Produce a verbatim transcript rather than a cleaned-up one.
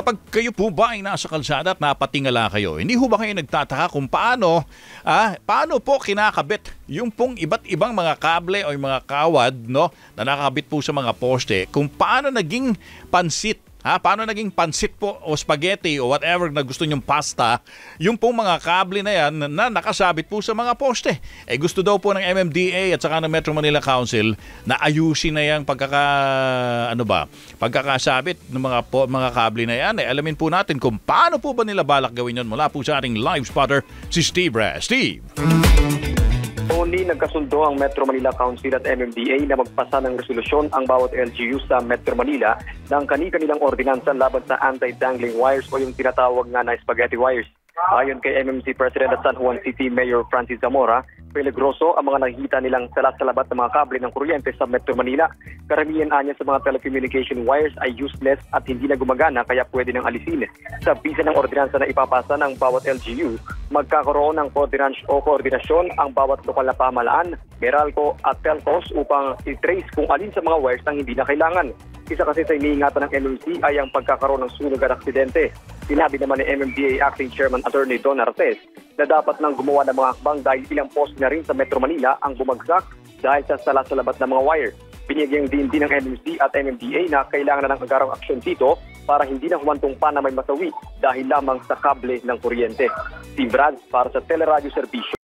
Kapag kayo po ba ay nasa kalsada at napatingala kayo, hindi ho ba kayo nagtataka kung paano, ah, paano po kinakabit yung pong iba't ibang mga kable o yung mga kawad, no, na nakakabit po sa mga poste, kung paano naging pansit, ha, paano naging pansit po o spaghetti o whatever na gusto nyong pasta, yung pong mga kable na yan na nakasabit po sa mga poste. Eh gusto daw po ng M M D A at saka ng Metro Manila Council na ayusin na yung pagkaka, ano ba, pagkakasabit ng mga, po, mga kable na yan. Eh, alamin po natin kung paano po ba nila balak gawin yun mula po sa ating live spotter, si Steve Reyes. Steve! Only nagkasundo ang Metro Manila Council at M M D A na magpasa ng resolusyon ang bawat L G U sa Metro Manila ng kani-kanilang ordinansa laban sa anti-dangling wires o yung tinatawag nga na spaghetti wires. Ayon kay M M C President at San Juan City Mayor Francis Zamora, peligroso ang mga nakikita nilang salat-salabat ng mga kable ng kuryente sa Metro Manila. Karamihan anya sa mga telecommunication wires ay useless at hindi na gumagana kaya pwede nang alisin. Sa bisa ng ordinansa na ipapasa ng bawat L G U, magkakaroon ng koordinasyon o koordinasyon ang bawat lokal na pamahalaan, Meralco at Telcos upang i-trace kung alin sa mga wires ang hindi na kailangan. Isa kasi sa iniingatan ng M M C ay ang pagkakaroon ng sunog at aksidente. Sinabi naman ni M M D A Acting Chairman Attorney Don Artes na dapat nang gumawa ng mga hakbang dahil ilang post na rin sa Metro Manila ang bumagsak dahil sa salat-salabat ng mga wire. Binigyang din din ng M M C at M M D A na kailangan na ng agarang aksyon dito para hindi na humantong pa na may masawi dahil lamang sa kable ng kuryente. Steve Reyes para sa Teleradio Servicio.